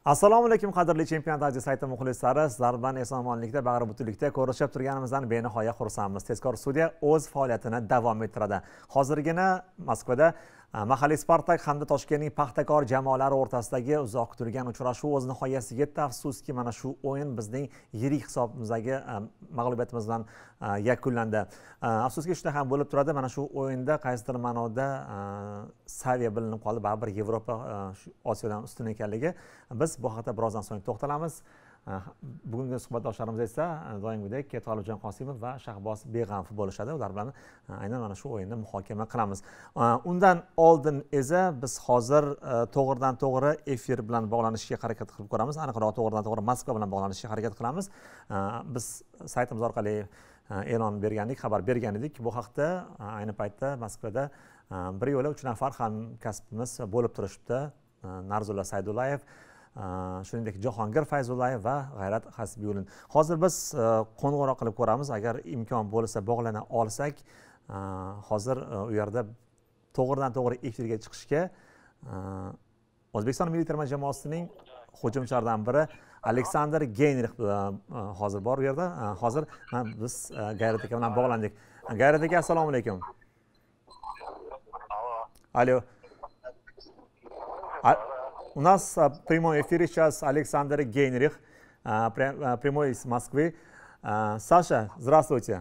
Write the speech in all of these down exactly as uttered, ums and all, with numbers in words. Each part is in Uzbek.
Assalomu alaykum qadrli chempionat sayti muxlislari, sizlar bilan eson-omonlikda, bag'ri-butunlikda ko'rishib turganimizdan benihoya xursandmiz. Tezkor studiya o'z faoliyatini davom ettiradi. Hozirgina Moskvada mahalliy Spartak hamda Toshkentning Paxtakor jamoalari o'rtasidagi uzoq kutilgan uchrashuv o'z nihoyasiga yetdi. Afsuski, mana shu o'yin bizning yirik hisobimizdagi mag'lubiyatimiz bilan yakunlandi. Afsuski, shunday ham bo'lib turadi. Mana shu o'yinda qaysidir ma'noda saviya bilinib qoldi. Baribir Yevropa Osiyodan ustun ekanligi. Biz bu haqida birozdan so'ng to'xtalamiz. Bugungi suhbatdoshlarimuz esa doimgidek Tolibjon Qosimov va Shahboz Beg'amov bo'lishadi. Ular bilan aynan mana shu o'yinni muhokama qilamiz. Undan oldin esa biz hozir to'g'ridan to'g'ri efir bilan bog'lanishga harakat qilib ko'ramiz. Aniqroq to'g'ridan to'g'ri Moskva bilan bog'lanishga harakat qilamiz. Biz saytimiz orqali e'lon bergandik, xabar bergan edik. Bu haqda ayni paytda Moskvada bir yo'la uch nafar hamkasbimiz bo'lib turishibdi. Narzulla Saydullayev, shuningdek Jahongir Fayzullayev va G'ayrat Hasbiulin. Hozir biz qo'ng'iroq qilib ko'ramiz, agar imkon bo'lsa bog'lana olsak. Hozir u yerda to'g'ridan to'g'ri efirga chiqishga O'zbekiston milliy terma jamoasining hujumchilaridan biri Aleksandr Geynrix hozir bor u yerda. Hozir biz G'ayrat aka bilan bog'landik. G'ayrat aka, assalomu alaykum. Alo. У нас прямой эфир сейчас Александр Гейнрих, прямой из Москвы. Саша, здравствуйте.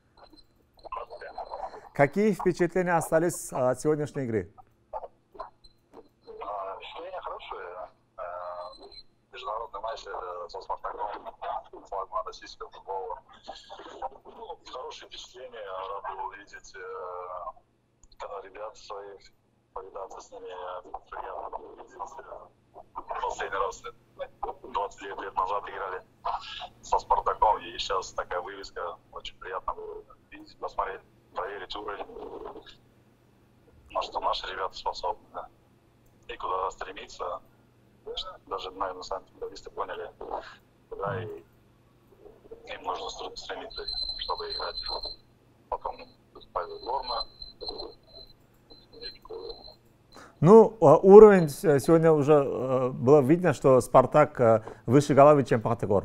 Какие впечатления остались от сегодняшней игры? Впечатления хорошие. Международный матч со Спартаком, флагман российского футбола. Хорошие впечатления. Рад был видеть, когда ребят своих, повидаться с ними, приятно было видеть. Последний раз двадцать лет назад играли со Спартаком, и сейчас такая вывеска. Очень приятно было видеть, посмотреть, проверить уровень, на что наши ребята способны, да. И куда стремиться. Даже, наверное, сами футболисты поняли, куда и им нужно стремиться, чтобы играть. Потом пойдет сборная. Ну, уровень сегодня уже было видно, что Спартак выше головы, чем Пахтакор.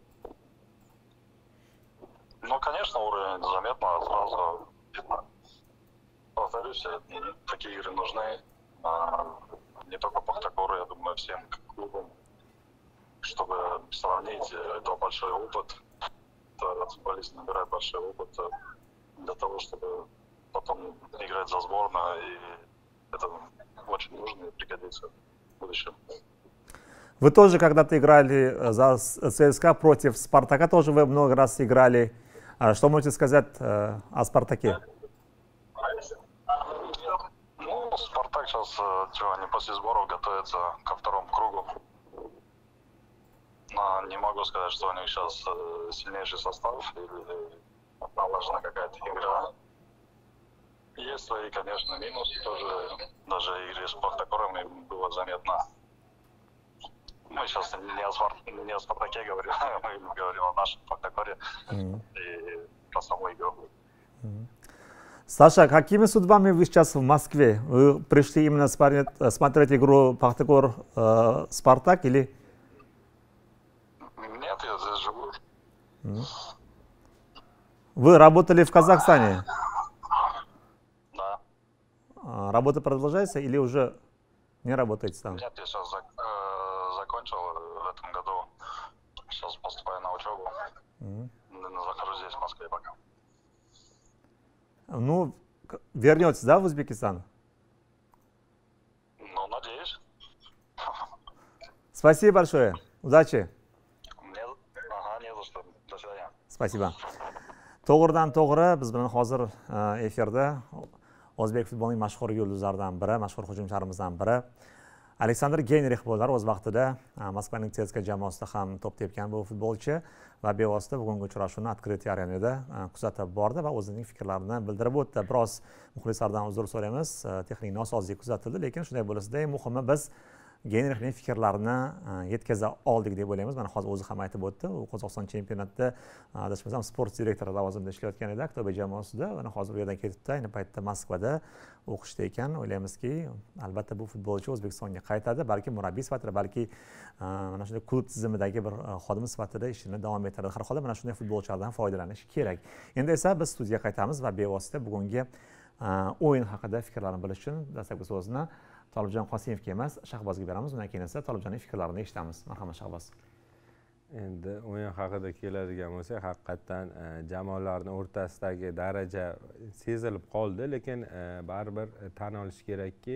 Ну, конечно, уровень заметно, сразу видно. Повторюсь, такие игры нужны. Не только Пахтакору, я думаю, всем клубам, чтобы сравнить. Это большой опыт. Футболисты набирают большой опыт для того, чтобы потом играть за сборную. И это очень нужно и пригодится в будущем. Вы тоже когда-то играли за ЦСКА против Спартака, тоже вы много раз играли. Что можете сказать о Спартаке? Ну, Спартак сейчас, что, они после сборов готовятся ко второму кругу. Но не могу сказать, что у них сейчас сильнейший состав или налажена какая-то игра. Есть свои, конечно, минусы тоже. Даже игры с Пахтакором было заметно. Мы сейчас не о, Спар... не о Спартаке говорим, мы говорим о нашем Пахтакоре mm-hmm. и про саму игру. Mm-hmm. Саша, какими судьбами вы сейчас в Москве? Вы пришли именно смотреть, смотреть игру Пахтакор-Спартак или? Нет, я здесь живу. Mm-hmm. Вы работали в Казахстане? Работа продолжается или уже не работаете там? Нет, я сейчас зак э, закончил в этом году. Сейчас поступаю на учебу. Mm-hmm. Захожу здесь, в Москве пока. Ну, вернетесь, да, в Узбекистан? Ну, надеюсь. Спасибо большое. Удачи. Не, ага, не за что. До свидания. Спасибо. To'g'ridan to'g'ri biz bilan hozir efirda O'zbek futbolining mashhur yulduzlaridan biri, mashhur hujumchilarimizdan biri Aleksandr Geynrix bo'ldilar. O'z vaqtida Moskvaning CSKA jamoasida ham to'p tepgan bu futbolchi va bevosita bugungi uchrashuvni открытый arenada kuzatib bordi va o'zining fikrlarini bildirib o'tdi. Biroz muxlislardan uzr so'raymiz, texnik nosozlik kuzatildi, lekin shunday bo'lsa-da, eng muhimi biz Genrixning fikrlarini yetkaza oldik deb o'ylaymiz. Mana hozir o'zi ham aytib o'tdi. U Qozog'iston chempionatida adashmasam sport direktori lavozimida ishlayotgan edi Aqto'be jamoasida. Mana hozir u yerdan ketibdi. Ayni paytda Moskvada o'qishda ekan. O'ylaymizki, albatta bu futbolchi O'zbekistonga qaytadi, balki murabbiy sifatida, balki mana shunday klub tizimidagi bir xodim sifatida ishini davom ettiradi. Har holda mana shunday futbolchilardan foydalanish kerak. Endi esa biz studiyaga qaytamiz va bevosita bugungi o'yin haqida fikrlarini bilish uchun dastlabki so'zni Tolibjon Qosimovga emas, Shahbozga beramiz. Undan keyin esa Tolibjonning fikrlarini eshitamiz. Marhamat Shahboz. Endi o'yin haqida keladigan bo'lsak, haqiqatan jamoalarning o'rtasidagi daraja sezilib qoldi, lekin baribir tan olish kerakki,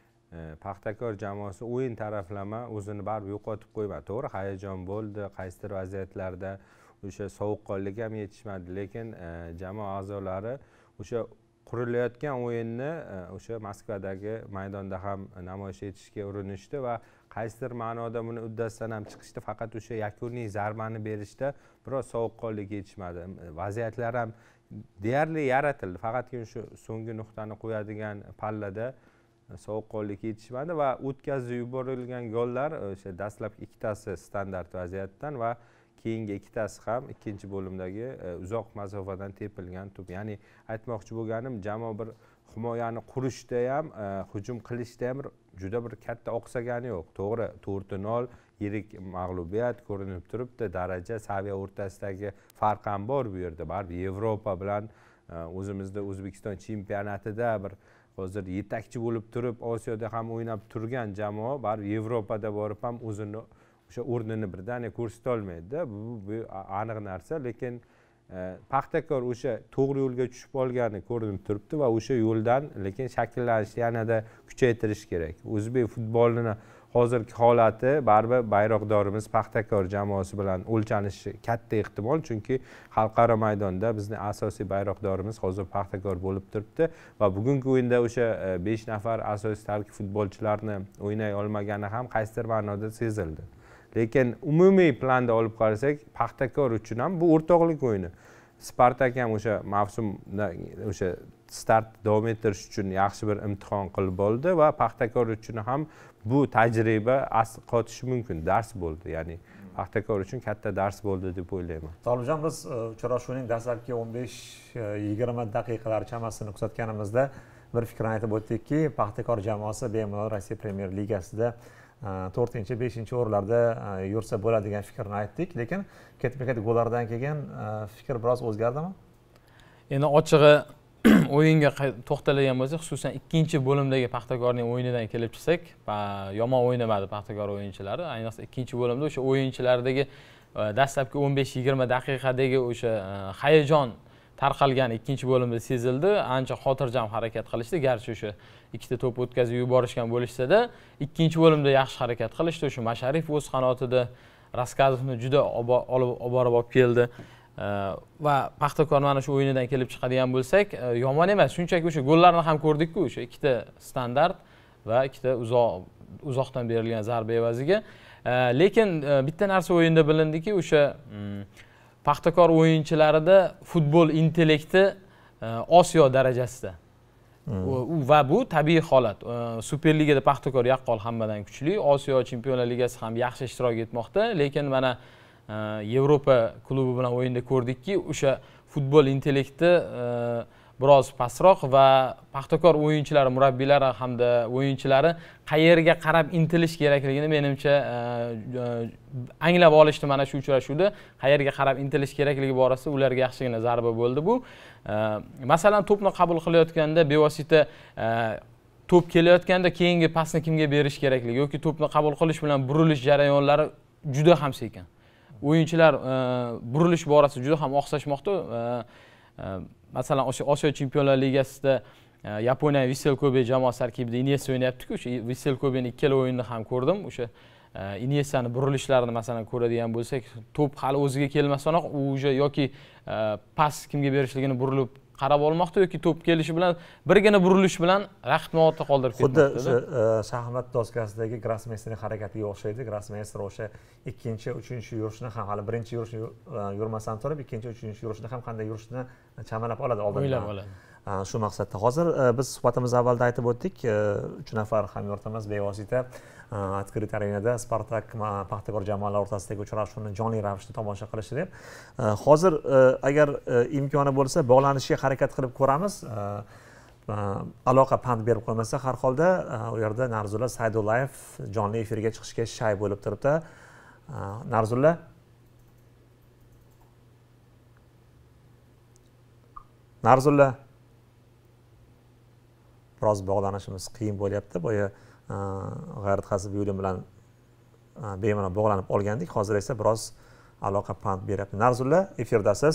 Paxtakor jamoasi o'yin taraflama o'zini baribir yo'qotib qo'ymadi. To'g'ri, hayajon bo'ldi, qaysidir vaziyatlarda o'sha sovuqqonlik ham yetishmadi, lekin jamoa a'zolari o'sha qurilayotgan o'yinni o'sha Moskvadagi maydonda ham namoyish etishga urinishdi va qaysidir ma'noda buni uddasidan ham chiqishdi, faqat o'sha yakuniy zarbani berishda biroz sovuqqonlik yetishmadi. Vaziyatlar ham deyarli yaratildi, faqatgina shu so'nggi nuqtani qo'yadigan pallada sovuqqonlik yetishmadi va o'tkazib yuborilgan gollar o'sha dastlabki ikkitasi standart vaziyatdan va keyingi ikkitasi ham ikkinchi bo'limdagi uzoq masofadan tepilgan to'p. Ya'ni aytmoqchi bo'lganim, jamoa bir himoyani qurishda ham, hujum qilishda ham juda bir katta oqsagani yo'q. To'g'ri, to'rt nol yirik mag'lubiyat ko'rinib turibdi. Daraja, saviya o'rtasidagi farq ham bor bu yerda. Baribir Yevropa bilan o'zimizda O'zbekiston chempionatida bir hozir yetakchi bo'lib turib, Osiyoda ham o'ynab turgan jamoa baribir Yevropada borib ham o'zini o'sha o'rnini birdaniya ko'rsata olmaydi. Bu, bu aniq narsa, lekin Paxtakor o'sha to'g'ri yo'lga tushib olgani ko'rinib turibdi va o'sha yo'ldan lekin shakllanishni yanada kuchaytirish kerak. O'zbek futbolini hozirgi holati baribir bayroqdorimiz Paxtakor jamoasi bilan o'lchanishi katta ehtimol, chunki xalqaro maydonda bizning asosiy bayroqdorimiz hozir Paxtakor bo'lib turibdi va bugungi o'yinda o'sha besh nafar asosiy tarkib futbolchilarni o'ynay olmagani ham qaysidir ma'noda sezildi. Lekin umumiy planda olib qarasak, Paxtakor uchun ham bu o'rtoqlik o'yini. Spartak ham o'sha mavsumda o'sha start davom ettirish uchun yaxshi bir imtihon qilib oldi va Paxtakor uchun ham bu tajriba asl qotishi mumkin, dars bo'ldi. Ya'ni Paxtakor uchun katta dars bo'ldi deb o'ylayman. Tolibjon, biz uchrashuvning dastlabki o'n besh yigirma daqiqalar chamasini kuzatganimizda bir fikrni aytib o'tdikki, Paxtakor jamoasi bemalol Rossiya Premyer Ligasida to'rtinchi, beshinchi o'rinlarda yursa bo'ladigan fikrni aytdik, lekin ketma-ket gollardan keyin fikr biroz o'zgardimi? Endi ochig'i o'yinga to'xtaladigan bo'lsak, xususan ikkinchi bo'limdagi Paxtakorning o'yinidan kelib chiqsak, yomon o'ynamadi Paxtakor o'yinchilari. Ayniqsa ikkinchi bo'limda o'sha o'yinchilardagi dastlabki o'n besh yigirma daqiqadagi o'sha hayajon tarqalgan ikkinchi bo'limda sezildi. Ancha xotirjam harakat qilishdi, garchi o'sha ikkita to'p o'tkazib yuborishgan bo'lishsa-da, ikkinchi bo'limda yaxshi harakat qilishdi. O'sha Masharif o'z qanotida Raskazovni juda olib borib olib keldi. Va Paxtakor mana shu o'yinidan kelib chiqadigan bo'lsak, yomon emas. Shunchaki o'sha gollarni ham ko'rdik-ku, o'sha ikkita standart va ikkita uzoq uzoqdan berilgan zarba evaziga. Lekin bitta narsa o'yinda bilindiki, o'sha Paxtakor o'yinchilarida futbol intellekti Osiyo darajasida. Va bu tabiiy holat. Superligada Paxtakor yaqqol hammadan kuchli, Osiyo Chempionlar Ligasi ham yaxshi ishtirok etmoqda, lekin mana Yevropa klubi bilan o'yinda ko'rdikki, o'sha futbol intellekti biroz pastroq va Paxtakor o'yinchilari, murabbiylari hamda o'yinchilari qayerga qarab intilish kerakligini menimcha anglab olishdi mana shu uchrashuvda. Qayerga qarab intilish kerakligi borasida ularga yaxshigina zarba bo'ldi bu. Masalan, to'pni qabul qilayotganda bevosita to'p kelayotganda keyingi pasni kimga berish kerakligi yoki to'pni qabul qilish bilan burilish jarayonlari juda ham sekin. O'yinchilar burilish borasida juda ham oqsashmoqda. Masalan, o'sha Osiyo Chempionlar Ligasida Yaponiya Vissel Kobe jamoasi tarkibida Iniesta o'ynayapti-ku. O'sha Vissel Kobening ikkala o'yinini ham ko'rdim. O'sha Iniestani burilishlarini masalan ko'radigan bo'lsak, to'p hali o'ziga kelmasdanoq u o'sha yoki pas kimga berishligini burilib qarab olmoqda yoki to'p kelishi bilan birgina burilish bilan raqibni ortda qoldirib ketmoqda. Xuddi o'sha shaxmat doskasidagi Grossmeysterning harakatiga o'xshaydi. Grossmeyster o'sha ikkinchi, uchinchi yurishni ham hali birinchi yurishni yurmasdan turib, ikkinchi, uchinchi yurishni ham qanday yurishni chamalab oladi oldindan. O'ylab oladi. shu maqsadda. Hozir biz suhbatimiz avvalda aytib o'tdik, uch nafar hamyurtimiz bevosita открытый arenada Spartak Paxtakor jamoalari o'rtasidagi uchrashuvni jonli ravishda tomosha qilishdi deb. Hozir agar imkoni bo'lsa bog'lanishga harakat qilib ko'ramiz. Aloqa pand berib qo'ymasa, har holda u yerda Narzulla Saydullayev jonli efirga chiqishga shay bo'lib turibdi. Narzulla, Narzulla biroz bog'lanishimiz qiyin bo'lyapti. Boya g'ayrat hasib yo'lim bilan bemalol bog'lanib olgandik. Hozir esa biroz aloqa pand beryapti. Narzulla, efirdasiz.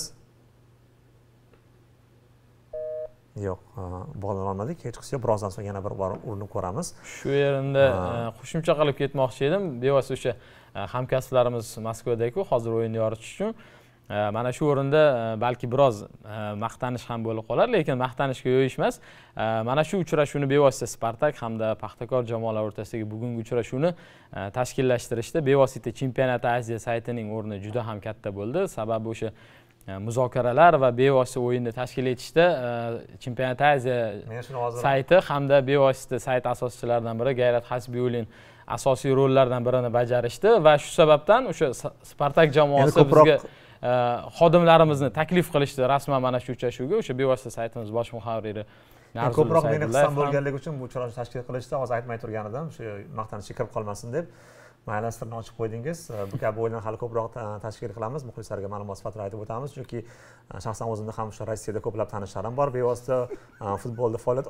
Yo'q, bog'lana olmadik. Hech qisi yo'q. Birozdan so'ng yana bir bor urinib ko'ramiz. Shu yerda qo'shimcha qilib ketmoqchi edim. Bevosita o'sha hamkasblarimiz Moskvada-ku, hozir o'yinni yoritish uchun mana shu o'rinda balki biroz maqtanish ham bo'lib qolar, lekin maqtanishga yo'q emas. Mana shu uchrashuvni bevosita Spartak hamda Paxtakor jamoalari o'rtasidagi bugungi uchrashuvni tashkillashtirishda bevosita Chempionat Aziya saytining o'rni juda ham katta bo'ldi. Sababi o'sha muzokaralar va bevosita o'yinni tashkil etishda Chempionat Aziya sayti hamda bevosita sayt asoschilaridan biri Gayrat Hasbiulin asosiy rollardan birini bajarishdi va shu sababdan o'sha Spartak jamoasi bizga xodimlarimizni taklif qilishdi rasman mana shu uchrashuvga. O'sha bevosita saytimiz bosh muharriri ko'proq meni qisam bo'lganligi uchun bu uchrashuv tashkil qilishda hozir aytmay turgan edim, shu maqtanishga kirib qolmasin deb. Mayli, sirni ochib qo'ydingiz. Bu kabi o'yinlarni hali ko'proq tashkil qilamiz, muxlislarga ma'lumot sifatida aytib o'tamiz, chunki shaxsan o'zimda ham o'sha Rossiyada ko'plab tanishlarim bor, bevosita futbolda faoliyat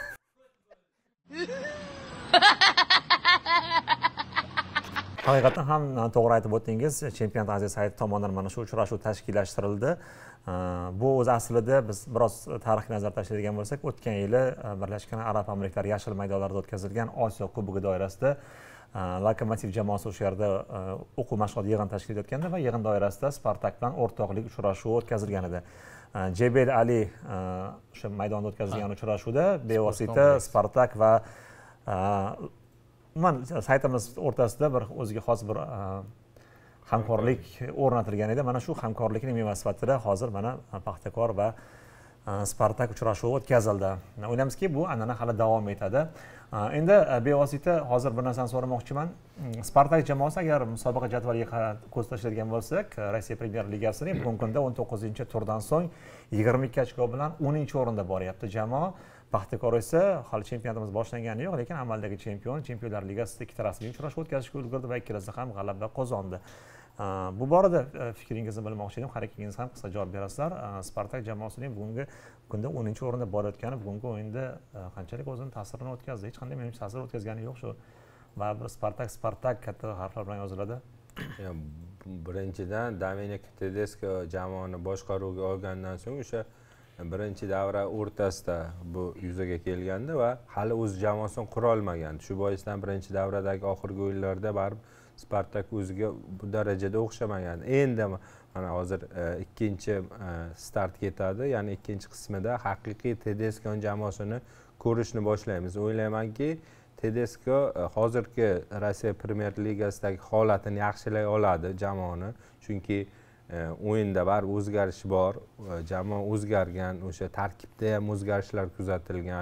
haqiqatan ham to'g'ri aytib o'tdingiz. Chempionat Aziya sayti tomonidan mana shu uchrashuv tashkillashtirildi. Bu o'z aslida biz biroz tarixga nazar tashlaydigan bo'lsak, o'tgan yili Birlashgan Arab Amirliklari yashil maydonlarida o'tkazilgan Osiyo Kubogi doirasida Lokomotiv jamoasi o'sha yerda o'quv mashg'ulot yig'in tashkil etganda va yig'in doirasida Spartak bilan o'rtoqlik uchrashuvi o'tkazilgan edi. Jebel Ali o'sha maydonda o'tkazilgan uchrashuvda bevosita Spartak va umuman saytimiz o'rtasida bir o'ziga xos bir hamkorlik o'rnatilgan edi. Mana shu hamkorlikning mevasi sifatida hozir mana Paxtakor va Spartak uchrashuvi o'tkazildi. O'ylaymizki, bu an'ana hali davom etadi. Endi bevosita hozir bir narsani so'ramoqchiman. Spartak jamoasi agar musobaqa jadvaliga ko'z tashlaydigan bo'lsak, Rossiya Premyer Ligasining bugungi kunda o'n to'qqizinchi turdan so'ng yigirma ikki ochko bilan o'ninchi o'rinda boryapti jamoa. Paxtakor esa hali chempionatimiz boshlangani yo'q, lekin amaldagi chempion, Chempionlar Ligasida ikkita rasmiy uchrashuv o'tkazishga ulgurdi va ikkalasida ham g'alaba qozondi. Bu borada fikringizni bilmoqchi edim, har ikkingiz ham qisqa javob berasizlar. Spartak jamoasining bugungi kunda o'ninchi o'rinda borayotgani bugungi o'yinda qanchalik o'zini ta'sirini o'tkazdi? Hech qanday menimcha ta'sir o'tkazgani yo'q. Shu baribir Spartak Spartak katta harflar bilan yoziladi. Birinchidan Dominik Tedesko jamoani boshqaruvga olgandan so'ng o'sha birinchi davra o'rtasida bu yuzaga kelgandi va hali o'z jamoasini qura olmagandi. Shu boisdan birinchi davradagi oxirgi o'yinlarda barib Spartak o'ziga bu darajada o'xshamagan. Endi mana hozir ikkinchi start ketadi, ya'ni ikkinchi qismida haqiqiy Tedesko jamoasini ko'rishni boshlaymiz. O'ylaymanki, Tedesko hozirgi Rossiya Premyer Ligasidagi holatini yaxshilay oladi jamoani, chunki o'yinda baribir o'zgarish bor, jamoa o'zgargan, o'sha tarkibda ham o'zgarishlar kuzatilgan.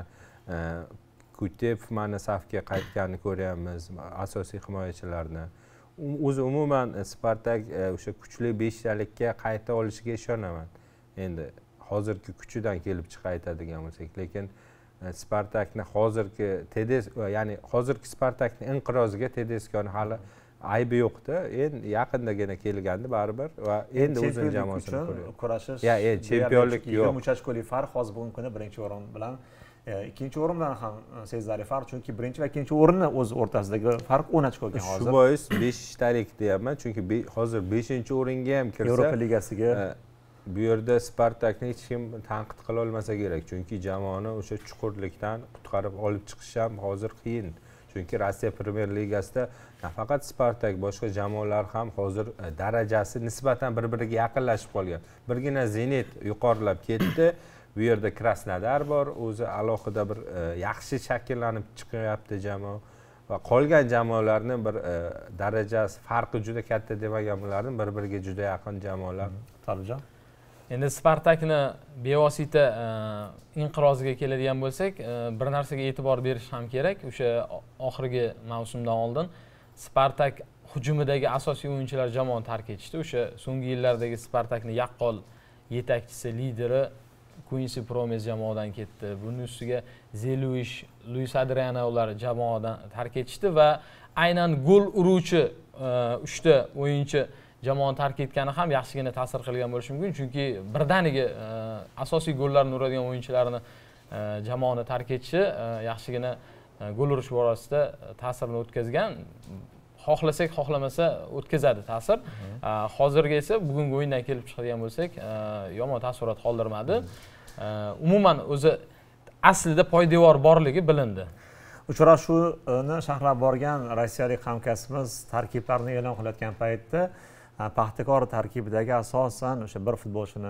Kutev mana safga qaytganini ko'ryapmiz, asosiy himoyachilarni. O'zi umuman Spartak o'sha kuchli beshtalikka qayta olishiga ishonaman. Endi hozirgi kuchidan kelib chiqaytadigan bo'lsak, lekin Spartakni hozirgi Tedesko, ya'ni hozirgi Spartakning inqiroziga Tedeskoning hali aybi yo'qdi. Endi yaqindagina kelgandi baribir va endi o'zining jamoasini kurashish. Ya, chempionlik yo'q. yigirma uch ochkolik farq hozir bugungi kunda birinchi o'rin bilan ikkinchi o'rin bilan ham sezilarli farq, chunki birinchi va ikkinchi o'rinni o'z o'rtasidagi farq o'n ochkoga hozir. Shu bois beshtalik deyapman, chunki hozir beshinchi o'ringa ham kirsa Yevropa ligasiga bu yerda Spartakni hech kim tanqid qila olmasa kerak, chunki jamoani o'sha chuqurlikdan qutqarib olib chiqish ham hozir qiyin. Chunki Rossiya Premyer Ligasida nafaqat Spartak, boshqa jamoalar ham hozir darajasi nisbatan bir-biriga yaqinlashib qolgan. Birgina Zenit yuqorilab ketdi. Bu yerda Krasnodar bor, o'zi alohida bir yaxshi shakllanib chiqyapti jamoa va qolgan jamoalarning bir darajasi farqi juda katta demagan bo'lardim, bir-biriga juda yaqin jamoalar. Tolibjon. endi Spartakni bevosita inqiroziga keladigan bo'lsak, bir narsaga e'tibor berish ham kerak. O'sha oxirgi mavsumdan oldin Spartak hujumidagi asosiy o'yinchilar jamoani tark etishdi. O'sha so'nggi yillardagi Spartakni yaqqol yetakchisi, lideri Quincy Promes jamoadan ketdi. Buning ustiga Zeluish, Luis Adriano ular jamoadan tark etishdi va aynan gol uruvchi uchta o'yinchi jamoani tark etgani ham yaxshigina ta'sir qilgan bo'lishi mumkin, chunki birdaniga asosiy gollarni uradigan o'yinchilarni jamoani tark etishi yaxshigina gol urish borasida ta'sirini o'tkazgan. Xohlasak, xohlamasa o'tkazadi ta'sir. Hozirga esa bugungi o'yindan kelib chiqadigan bo'lsak, yomon taassurot qoldirmadi. Umuman o'zi aslida poydevor borligi bilindi. Uchrashuvni sharhlab borgan rossiyalik hamkasbimiz tarkiblarni e'lon qilayotgan paytda Paxtakor tarkibidagi asosan o'sha bir futbolchini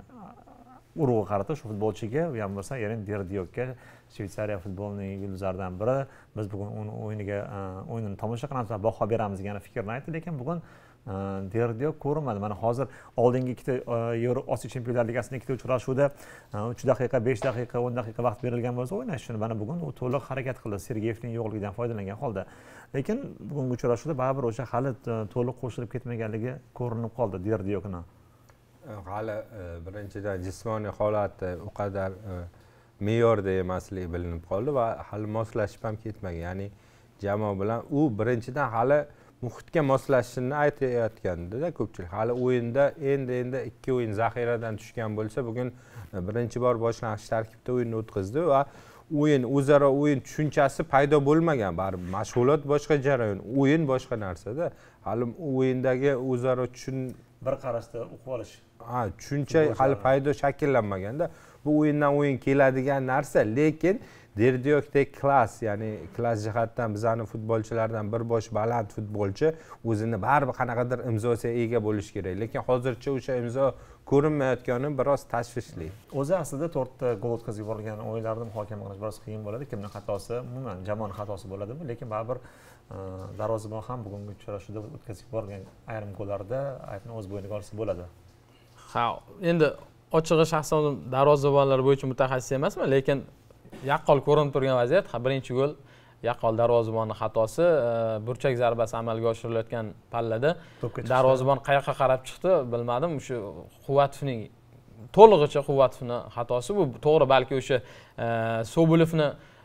urug'i qarata, shu futbolchiga, u ham bo'lsa Eren Derdiyokka, Shveysariya futbolining yulduzlaridan biri. Biz bugun uni o'yiniga o'yinini tomosha qilamiz va baho beramiz degan fikrni aytdi, lekin bugun Derdiyok ko'rinmadi. Mana hozir oldingi ikkita Yevro Osiyo Chempionlar Ligasida ikkita uchrashuvda uch daqiqa, besh daqiqa, o'n daqiqa vaqt berilgan bo'lsa o'ynash uchun, mana bugun u to'liq harakat qildi, Sergeyevning yo'qligidan foydalangan holda. Lekin bugungi uchrashuvda baribir o'sha hali to'liq qo'shilib ketmaganligi ko'rinib qoldi Derdiyokning. Hali birinchidan jismoniy holati u qadar me'yorda emasligi bilinib qoldi va hali moslashib ham ketmagan. Ya'ni jamoa bilan u birinchidan hali muhitga moslashishini aytayotganda ko'pchilik. Hali o'yinda endi-endi ikki o'yin zaxiradan tushgan bo'lsa, bugun birinchi bor boshlang'ich tarkibda o'yinni o'tkazdi va o'yin, o'zaro o'yin tushunchasi paydo bo'lmagan. Baribir mashg'ulot boshqa jarayon, o'yin boshqa narsada. Hali o'yindagi o'zaro tushun bir qarashda o'qib olish. Ha, tushuncha hali paydo shakllanmaganda bu o'yindan o'yin keladigan narsa, lekin Derdiyokdek klass, ya'ni klass jihatdan bizning futbolchilardan bir bosh baland futbolchi o'zini baribir qanaqadir imzosiga ega bo'lish kerak. Lekin hozircha o'sha imzo ko'rinmayotgani biroz tashvishli. O'zi aslida to'rtta gol o'tkazib yuborilgan o'yinlarni muhokama qilish biroz qiyin bo'ladi. Kimning xatosi, umuman jamoaning xatosi bo'ladimi? Lekin baribir darvozabon ham bugungi uchrashuvda o'tkazib yuborilgan ayrim gollarda aybni o'z bo'yniga olsa bo'ladi. Ha, endi ochig'i shaxsan darvozabonlar bo'yicha mutaxassis emasman, lekin yaqqol ko'rinib turgan vaziyat, birinchi gol yaqqol darvozabonning xatosi, burchak zarbasi amalga oshirilayotgan pallada darvozabon qayoqqa qarab chiqdi bilmadim, o'sha Quvvatovning to'lig'icha Quvvatovning xatosi bu. To'g'ri, balki o'sha Sobulovni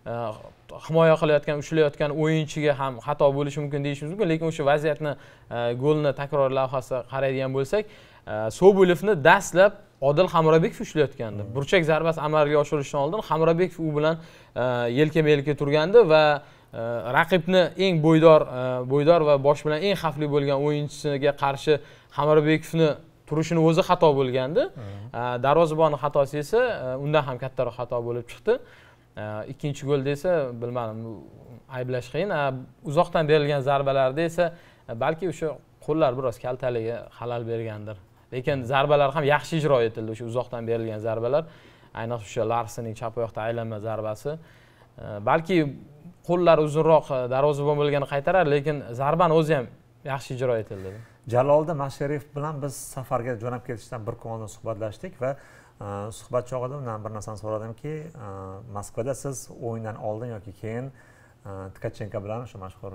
himoya qilayotgan, ushlayotgan o'yinchiga ham xato bo'lishi mumkin deyishimiz mumkin, lekin o'sha vaziyatni, golni takror lavhasida qaraydigan bo'lsak, Sobulovni dastlab Odil Hamrobekov ushlayotgandi. Burchak zarbasi amalga oshirishdan oldin Hamrobekov u bilan yelkama-yelka turgandi va raqibni eng bo'ydor, bo'ydor va bosh bilan eng xavfli bo'lgan o'yinchisiga qarshi Hamrobekovni turishini o'zi xato bo'lgandi. Darvozabonning xatosi esa undan ham kattaroq xato bo'lib chiqdi. Ikkinchi golda esa bilmadim, ayblash qiyin. Uzoqdan berilgan zarbalarda esa balki o'sha qo'llar biroz kaltaligi xalal bergandir. Lekin zarbalar ham yaxshi ijro etildi, o'sha uzoqdan berilgan zarbalar. Ayniqsa o'sha Larsning chap oyoqda aylanma zarbasi. Balki qo'llar uzunroq darvozabon bo'lgani qaytarar, lekin zarbani o'zi ham yaxshi ijro etildi. Jaloliddin Masharipov bilan biz safarga jo'nab ketishdan bir kun oldin suhbatlashdik va suhbat chog'ida undan bir narsani so'radimki, Moskvada siz o'yindan oldin yoki keyin Tkachenko bilan o'sha mashhur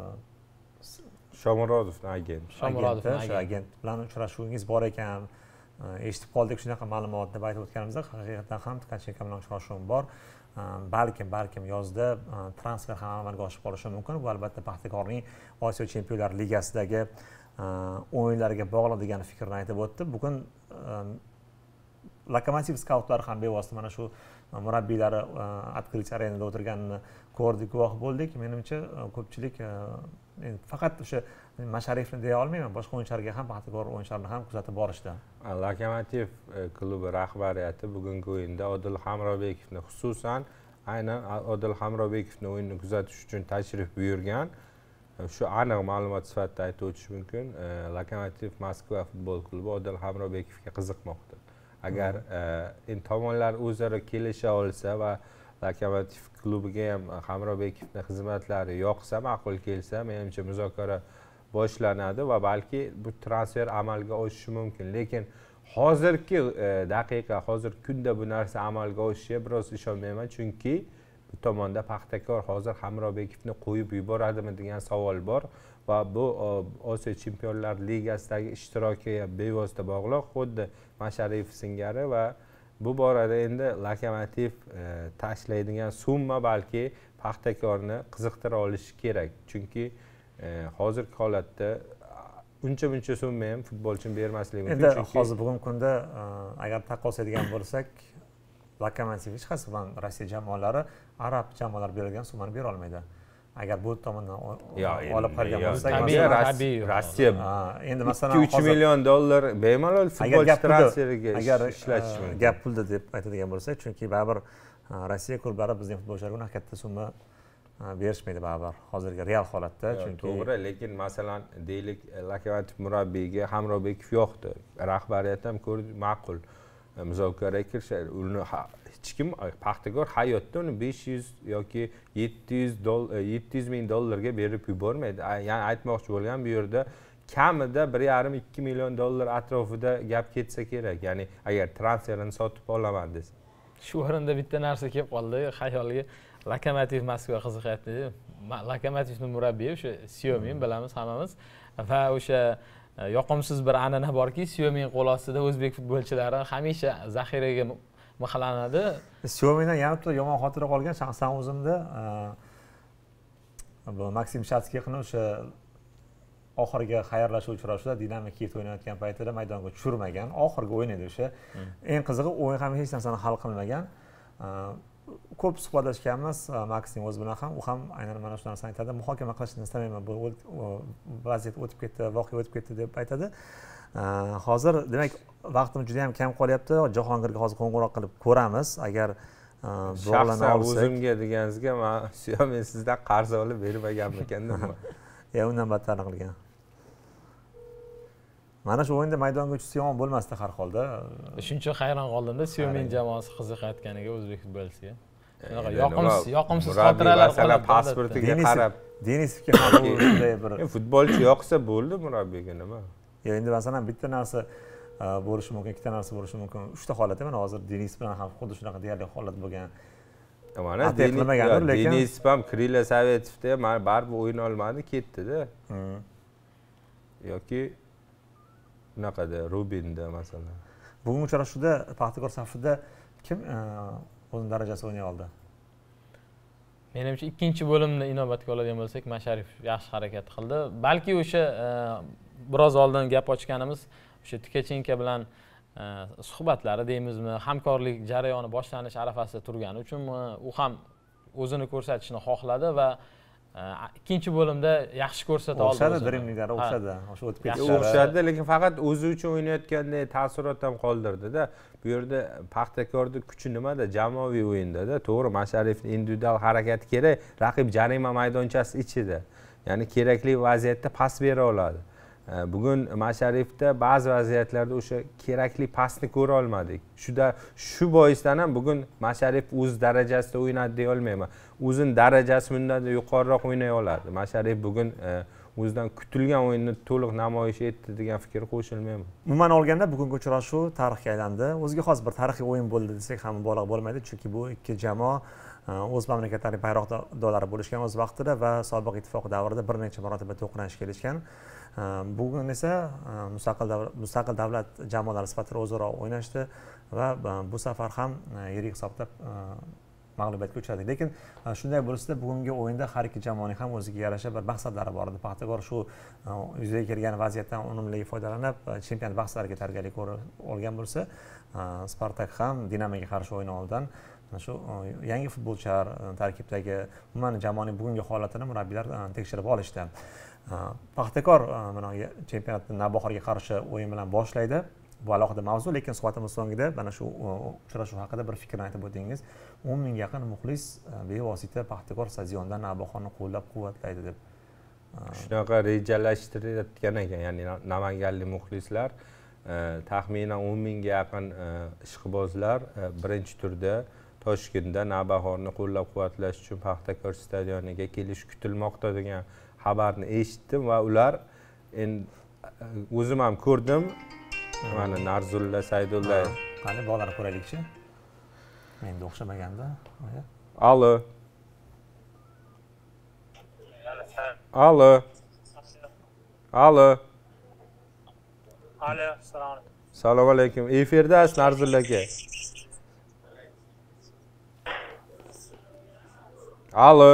Shomurodovning agenti, Shomurodovning agent bilan uchrashuvingiz bor ekan, eshitib qoldik shunaqa ma'lumot deb aytib o'tganimizda, haqiqatan ham Tkachenko bilan uchrashuvim bor. Balkim balkim yozda transfer ham amalga oshib qolishi mumkin. Bu albatta Paxtakorning Osiyo Chempionlar Ligasidagi o'yinlariga bog'liq degan fikrni aytib o'tdi. Bugun Lokomotiv skautlari ham bevosita mana shu murabbiylari Открытие arenada o'tirganini ko'rdik, guvoh bo'ldik. Menimcha ko'pchilik faqat o'sha Masharipni deya olmayman, boshqa o'yinchilarga ham, Paxtakor o'yinchilarini ham kuzatib borishdi. Lokomotiv klubi rahbariyati bugungi o'yinda Odil Hamrobekovni, xususan aynan Odil Hamrobekovni o'yinni kuzatish uchun tashrif buyurgan. Shu aniq ma'lumot sifatida aytib o'tish mumkin. Lokomotiv Moskva futbol klubi Odil Hamrobekovga qiziqmoqda. Agar tomonlar o'zaro kelisha olsa va Lokomotiv klubiga ham Hamrobekovning xizmatlari yoqsa, ma'qul kelsa, menimcha muzokara boshlanadi va balki bu transfer amalga oshishi mumkin. Lekin hozirgi daqiqa hozirgi kunda bu narsa amalga oshishiga biroz ishonmayman, chunki bu tomonda Paxtakor hozir Hamrobekovni qo'yib yuboradimi degan savol bor va bu Osiyo Chempionlar Ligasidagi ishtirokiga bevosita bog'liq, xuddi Masharipov singari va bu borada endi Lokomotiv tashlaydigan summa balki Paxtakorni qiziqtira olishi kerak, chunki hozirgi holatda uncha buncha summa ham futbolchini bermasligi mumkin. Endi hozir bugungi kunda agar taqqoslaydigan bo'lsak, Lokomotiv hech qaysi Rossiya jamoalari arab jamoalari berilgan summani bera olmaydi. Agar bu tomondan olib qaragan bo'lsak, Rossiya endi masalan ikki uch million dollar bemalol futbolchi transferiga ishlatish mumkin. Gap pulda deb aytadigan bo'lsak, chunki baribir Rossiya klublari bizning futbolchilarga unaqa katta summa berishmaydi baribir hozirgi real holatda, chunki to'g'ri, lekin masalan deylik Lokomotiv murabbiyiga Hamrobekov yo'qdi, rahbariyat ham ko'rdi, ma'qul muzokaraga kirishadi. Uni hech kim Paxtakor hayotda uni besh yuz yoki yetti yuz ming dollarga berib yubormaydi. Ya'ni aytmoqchi bo'lgan bu yerda kamida bir yarim ikki million dollar atrofida gap ketsa kerak. Ya'ni agar transferini sotib olaman desa. Shu o'rinda bitta narsa kelib qoldi xayoliga. Lokomotiv Moskva qiziqyapti. Lokomotivning murabbiyi o'sha Syomin bilamiz hammamiz va o'sha yoqimsiz bir an'ana borki, Syomin qo'l ostida o'zbek futbolchilari hamisha zaxiraga mixlanadi. Syomindan yana bitta yomon xotira qolgan shaxsan o'zimda bu Maksim Shatskiyni o'sha oxirgi xayrlashuv uchrashuvida Dinamo Kiyevda o'ynayotgan paytida maydonga tushirmagan, oxirgi o'yin edi o'sha. Eng qizig'i o'yin ham hech narsani hal qilmagan. Ko'p suhbatlashganmiz Maksim o'zi bilan ham, u ham aynan mana shu narsani aytadi. Muhokama qilishni istamayman, bu vaziyat o'tib ketdi, voqea o'tib ketdi deb aytadi. Hozir demak vaqtimiz juda ham kam qolyapti. Jahongirga hozir qo'ng'iroq qilib ko'ramiz. Agar bog'lana olsak, o'zimga deganingizga men Syomin sizdan qarz olib bermaganmikan-da. Ya undan battar qilgan. Mana shu o'yinda maydonga tushsa yomon bo'lmasdi har holda. Shuncha hayron qoldimda Syomin jamoasi qiziqayotganiga o'zbek futbolchisiga. Shunaqa yoqimsiz, yoqimsiz xotiralar qoladi. Pasportiga qarab, Denisovga ham bunday bir futbolchi yoqsa bo'ldi murabbiyga nima? Ya endi masalan bitta narsa bo'lishi mumkin, ikkita narsa bo'lishi mumkin. Uchta holat mana hozir Denis bilan ham xuddi shunaqa deyarli holat bo'lgan. Mana Denis ham Krila Sovetovda ham baribir o'yin olmadi, ketdi-da. Yoki bunaqada Rubinda masalan. Bugungi uchrashuvda Paxtakor safida kim o'zining darajasini o'ynay oldi? Menimcha ikkinchi bo'limni inobatga oladigan bo'lsak, Masharipov yaxshi harakat qildi. Balki o'sha biroz oldin gap ochganimiz o'sha Tkachenko bilan suhbatlari deymizmi, hamkorlik jarayoni boshlanish arafasida turgani uchun u ham o'zini ko'rsatishni xohladi va ikkinchi bo'limda yaxshi ko'rsata oldi. O'xshadi, Dreamliglar o'xshadi. O'sha o'tib ketdi. O'xshadi, lekin faqat o'zi uchun o'ynayotgandek taassurot ham qoldirdi-da. Bu yerda Paxtakorning kuchi nimada? Jamoaviy o'yinda-da. To'g'ri, Masharipning individual harakati kerak, raqib jarima maydonchasi ichida. Ya'ni kerakli vaziyatda pas bera oladi. Bugun Masharipda ba'zi vaziyatlarda o'sha kerakli pasni ko'ra olmadik. Shuda shu boisdan ham bugun Masharip o'z darajasida o'ynadi deya olmayman. O'zining darajasi bundan yuqoriroq o'ynay oladi. Masharip bugun o'zidan kutilgan o'yinni to'liq namoyish etdi degan fikrga qo'shilmayman. Umuman olganda bugungi uchrashuv tarixga aylandi. O'ziga xos bir tarixiy o'yin bo'ldi desak ham mubolag'a bo'lmaydi, chunki bu ikki jamoa o'z mamlakatlarining bayroqdorlari bo'lishgan o'z vaqtida va sobiq ittifoq davrida bir necha marotaba to'qnash kelishgan. Bugun esa mustaqil davlat jamoalari sifatida o'zaro o'ynashdi va bu safar ham yirik hisobda mag'lubiyatga uchradi. Lekin shunday bo'lsa-da, bugungi o'yinda har ikki jamoaning ham o'ziga yarasha bir maqsadlari bor edi. Paxtakor shu yuzaga kelgan vaziyatdan unumli foydalanib chempionat bahslariga tayyorgarlik olgan bo'lsa, Spartak ham Dinamoga qarshi o'yin oldidan shu yangi futbolchilar tarkibdagi umuman jamoaning bugungi holatini murabbiylar tekshirib olishdi. Paxtakor mana chempionatni Navbahorga qarshi o'yin bilan boshlaydi. Bu alohida mavzu, lekin suhbatimiz so'ngida mana shu uchrashuv haqida bir fikrni aytib o'tdingiz. o'n mingga yaqin muxlis bevosita Paxtakor stadionida Navbahorni qo'llab-quvvatlaydi deb. Shunaqa rejalashtirayotgan ekan, ya'ni namanganlik muxlislar taxminan o'n mingga yaqin ishqibozlar birinchi turda Toshkentda Navbahorni qo'llab-quvvatlash uchun Paxtakor stadioniga kelish kutilmoqda degan xabarni eshitdim va ular endi o'zim ham ko'rdim. mana Narzulla Saydullayev. Qani bolalarni ko'raylikchi. Menda o'xshamaganda. Alo. Alo. Alo. Alo, assalomu alaykum. Assalomu alaykum. Efirdasiz Narzulla aka. Alo.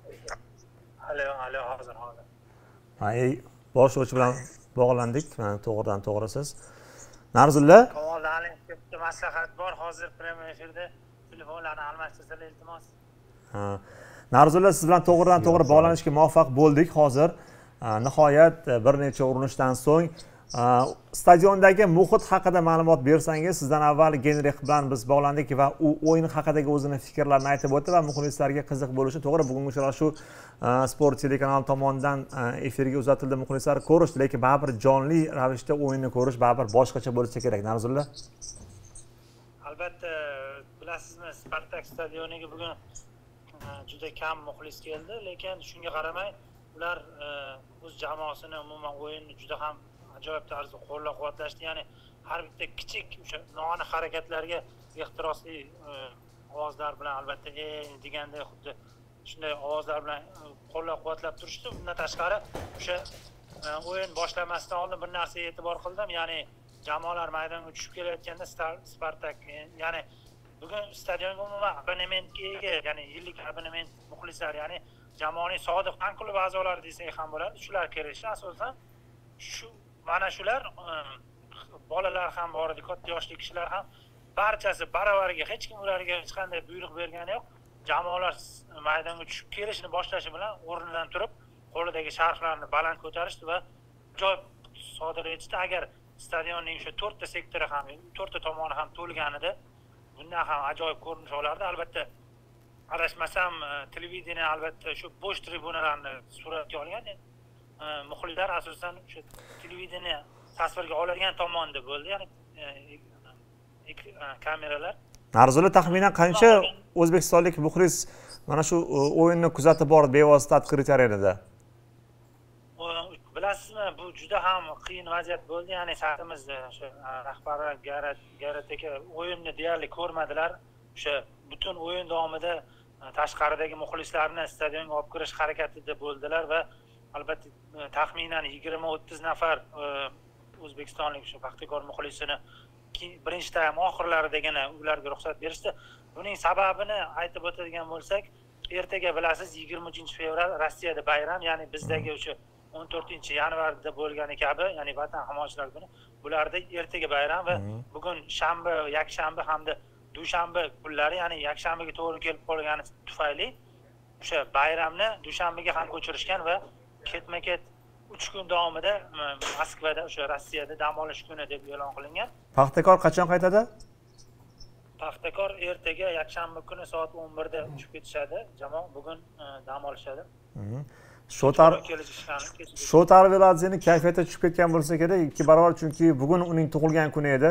Alo, alo, hozir, hozir. Ay, boshlovchi bilan bog'landik. Mana to'g'ridan to'g'ri siz. Narzulla? Kamolda Ali bitta maslahat bor. Hozir premyer efirda telefonlarni almashtirsalar iltimos. Ha. Narzulla, siz bilan to'g'ridan to'g'ri bog'lanishga muvaffaq bo'ldik hozir. Nihoyat bir necha urinishdan so'ng stadiondagi muhit haqida ma'lumot bersangiz. Sizdan avval Genrix bilan biz bog'landik va u o'yin haqidagi o'zini fikrlarini aytib o'tdi va muxlislarga qiziq bo'lishi to'g'ri. Bugungi uchrashuv Sport telekanali tomonidan efirga uzatildi, muxlislar ko'rishdi, lekin baribir jonli ravishda o'yinni ko'rish baribir boshqacha bo'lsa kerak. Narzulla? Albatta, bilasizmi, Spartak stadioniga bugun juda kam muxlis keldi, lekin shunga qaramay ular o'z jamoasini umuman o'yinni juda ham ajoyib tarzda qo'llab-quvvatlashdi. Ya'ni har bitta kichik o'sha noaniq harakatlarga ehtirosli ovozlar bilan albatta e deganday xuddi shunday ovozlar bilan qo'llab-quvvatlab turishdi. Bundan tashqari o'sha o'yin boshlanmasdan oldin bir narsaga e'tibor qildim, ya'ni jamoalar maydonga tushib kelayotganda Spartak, ya'ni bugun stadionga umuman abonementga ega, ya'ni yillik abonement muxlislar, ya'ni jamoaning sodiq fan klub a'zolari desak ham bo'ladi, shular kelishi asosan shu mana shular bolalar ham bor edi, katta yoshli kishilar ham, barchasi baravariga, hech kim ularga hech qanday buyruq bergani yo'q. Jamoalar maydonga tushib kelishni boshlashi bilan o'rnidan turib, qo'lidagi sharflarni baland ko'tarishdi va ajoyib sodir etishdi. Agar stadionning o'sha to'rtta sektori ham, to'rtta tomoni ham to'lganida bundan ham ajoyib ko'rinish olardi. Albatta, adashmasam televideniya albatta shu bo'sh tribunalarni suratga olgan. Muxlislar asosan o'sha televideniya tasvirga oladigan tomonda bo'ldi, ya'ni kameralar. Narzulla, taxminan qancha o'zbekistonlik muxlis mana shu o'yinni kuzatib bordi bevosita Kriteriyanida? Bilasizmi, bu juda ham qiyin vaziyat bo'ldi. Ya'ni saytimiz o'sha rahbari Garat aka o'yinni deyarli ko'rmadilar. O'sha butun o'yin davomida tashqaridagi muxlislarni stadionga olib kirish harakatida bo'ldilar va albatta taxminan yigirma o'ttiz nafar o'zbekistonlik shu Paxtakor muxlisini birinchi taym oxirlaridagina ularga ruxsat berishdi. Buning sababini aytib o'tadigan bo'lsak, ertaga bilasiz yigirma uchinchi fevral Rossiyada bayram, ya'ni bizdagi o'sha o'n to'rtinchi yanvarda bo'lgani kabi, ya'ni Vatan himoyachilar kuni, bularda ertaga bayram va bugun shanba, yakshanba hamda dushanba kunlari, ya'ni yakshanbaga to'g'ri kelib qolgani tufayli o'sha bayramni dushanbaga ham ko'chirishgan va ketma-ket uch kun davomida Moskvada, o'sha Rossiyada dam olish kuni deb e'lon qilingan. Paxtakor qachon qaytadi? Paxtakor ertaga yakshanba kuni soat o'n birda uchib ketishadi. Jamoa bugun dam olishadi. Shotar Shotar Veladzening kayfiyati tushib ketgan bo'lsa kerak, ikki barobar, chunki bugun uning tug'ilgan kuni edi.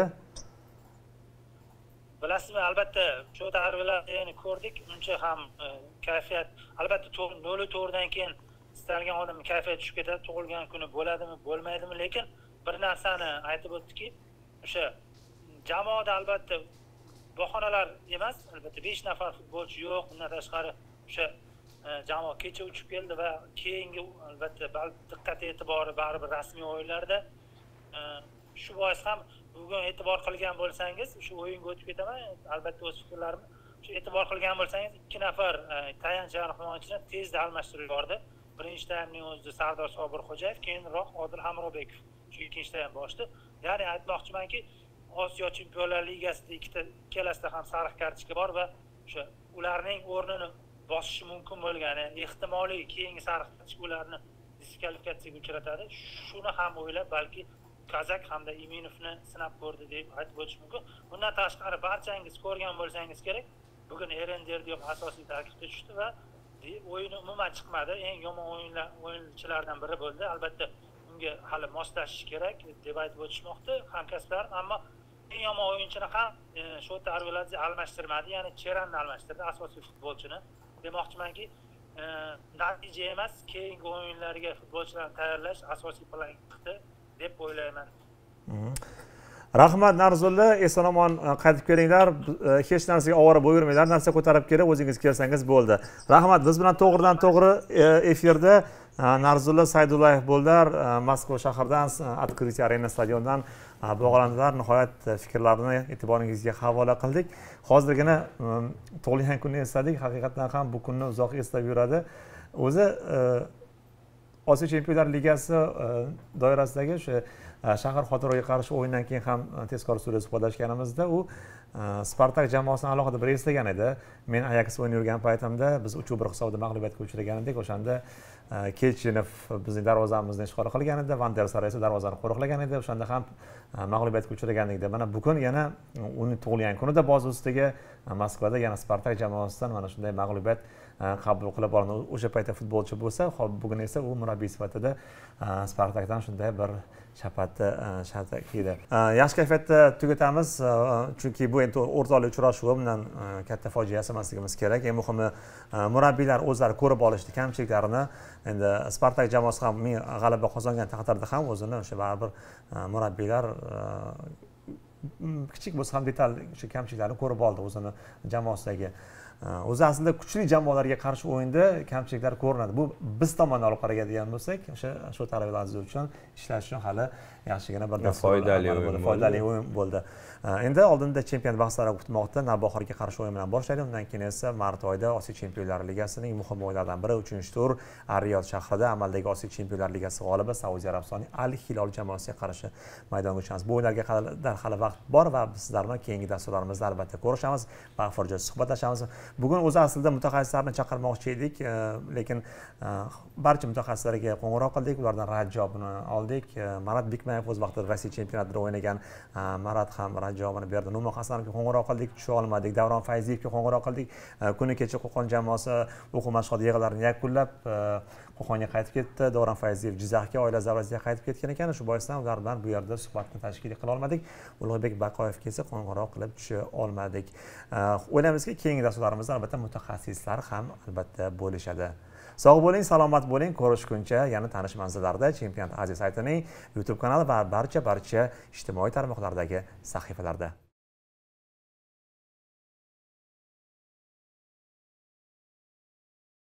Bilasizmi, albatta Shotar Veladzeni ko'rdik, uncha ham kayfiyat, albatta nol to'rt dan keyin istalgan odam kayfiyat tushib ketadi, tug'ilgan kuni bo'ladimi, bo'lmaydimi, lekin bir narsani aytib o'tdiki, o'sha jamoada albatta bahonalar emas, albatta besh nafar futbolchi yo'q, undan tashqari o'sha jamoa kecha uchib keldi va keyingi albatta diqqat e'tibori baribir rasmiy o'yinlarda. Shu bois ham bugun e'tibor qilgan bo'lsangiz, shu o'yinga o'tib ketaman, albatta o'z fikrlarimni, shu e'tibor qilgan bo'lsangiz, ikki nafar tayanchli himoyachini tezda almashtirib yubordi. Birinchi taymning o'zida Sardor Sobirxo'jayev, keyinroq Odil Hamrobekov shu ikkinchi taym boshdi. Ya'ni aytmoqchimanki, Osiyo Chempionlar Ligasida ikkita ikkalasida ham sariq kartochka bor va o'sha ularning o'rnini bosishi mumkin bo'lgani, ehtimoliy keyingi sariq kartochka ularni diskvalifikatsiyaga uchratadi. Shuni ham o'ylab, balki Kazak hamda Iminovni sinab ko'rdi deb aytib o'tish mumkin. Bundan tashqari barchangiz ko'rgan bo'lsangiz kerak, bugun Eren Derdiyev asosiy tarkibda tushdi va o'yini umuman chiqmadi. Eng yomon o'yinlar o'yinchilardan biri bo'ldi. Albatta unga hali moslashish kerak deb aytib o'tishmoqda hamkasblar, ammo eng yomon o'yinchini ham Shotar Veladze almashtirmadi, ya'ni Cheranni almashtirdi, asosiy futbolchini. Demoqchimanki, natija emas, keyingi o'yinlarga futbolchilarni tayyorlash asosiy plan qildi deb o'ylayman. Rahmat Narzulla, eson-omon qaytib kelinglar. Hech narsaga ovora bo'lavermanglar, narsa ko'tarib kelib o'zingiz kelsangiz bo'ldi. Rahmat, biz bilan to'g'ridan-to'g'ri efirda Narzulla Saydullayev bo'ldilar. Moskva shahridan, Открытие Arena stadiondan bog'landilar. Nihoyat fikrlarini e'tiboringizga havola qildik. Hozirgina tug'ilgan kunni esladik. Haqiqatan ham bu kunni uzoq eslab yuradi. O'zi Osiyo Chempionlar Ligasi doirasidagi o'sha shahar xotirasiga qarshi o'yindan keyin ham tezkor usulda suhbatlashganimizda u Spartak jamoasini alohida bir eslagan edi. Men Ajax o'ynab yurgan paytimda biz uch bir hisobda mag'lubiyatga uchragan edik. O'shanda Kelchinov bizning darvozamizni ishg'ol qilgan edi, Van der Sar esa darvozani qo'riqlagan edi. O'shanda ham mag'lubiyatga uchragan edik. Mana bugun yana uning tug'ilgan kunida boz ustiga Moskvada yana Spartak jamoasidan mana shunday mag'lubiyat qabul qilib olindi. O'sha paytda futbolchi bo'lsa, hop bugun esa u murabbiy sifatida Spartakdan shunday bir shapatni sharta kiydi. Yaxshi kayfiyatda tugatamiz, chunki bu endi o'rtoqlik uchrashuvi, bundan katta fojiasi emasligimiz kerak. Eng muhimi murabbiylar o'zlari ko'rib olishdi kamchiliklarini. Endi Spartak jamoasi ham ming g'alaba qozongan taqdirda ham o'zini o'sha baribir murabbiylar kichik bo'lsa ham detal o'sha kamchiliklarni ko'rib oldi o'zini jamoasidagi. O'zi aslida kuchli jamoalarga qarshi o'yinda kamchiliklar ko'rinadi. Bu biz tomondan olib qaraydigan bo'lsak, o'sha shu tarabiyalar uchun ishlash uchun hali yaxshigina bir foydali o'yin foydali o'yin bo'ldi. Endi oldinda chempionat bahslari kutmoqda. Navbahorga qarshi o'yin bilan boshlaydi. Undan keyin esa mart oyida Osiyo Chempionlar Ligasining muhim o'yinlaridan biri uchinchi tur Riyod shahrida amaldagi Osiyo Chempionlar Ligasi g'olibi Saudiya Arabistonining Al Hilol jamoasiga qarshi maydonga tushamiz. Bu o'yinlarga hali vaqt bor va biz sizlar bilan keyingi dasturlarimizda albatta ko'rishamiz, bahforja suhbatlashamiz. Bugun o'zi aslida mutaxassislarni chaqirmoqchi edik, lekin barcha mutaxassislarga qo'ng'iroq qildik, ulardan rad javobini oldik. Marat Bikmayev o'z vaqtida Rossiya chempionatida o'ynagan, Marat ham rad javobini berdi. Nurmon Hasanovga qo'ng'iroq qildik, tusha olmadik. Davron Fayziyevga qo'ng'iroq qildik. Kuni kecha Qo'qon jamoasi o'quv mashg'ulot yig'inlarini yakunlab Qo'qonga qaytib ketdi. Davron Fayziyev Jizzaxga oila zavrasiga qaytib ketgan ekan. Shu boisdan ular bilan bu yerda suhbatni tashkil qila olmadik. Ulug'bek Baqoyevga esa qo'ng'iroq qilib tusha olmadik. O'ylaymizki, keyingi dasturlarimizda albatta mutaxassislar ham albatta bo'lishadi. Sog' bo'ling, salomat bo'ling. Ko'rishguncha yana tanish manzillarda Chempionat Aziya saytining YouTube kanali va barcha barcha ijtimoiy tarmoqlardagi sahifalarda.